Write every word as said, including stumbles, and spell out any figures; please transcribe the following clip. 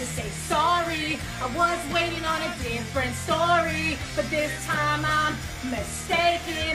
to say sorry. I was waiting on a different story, but this time I'm mistaken.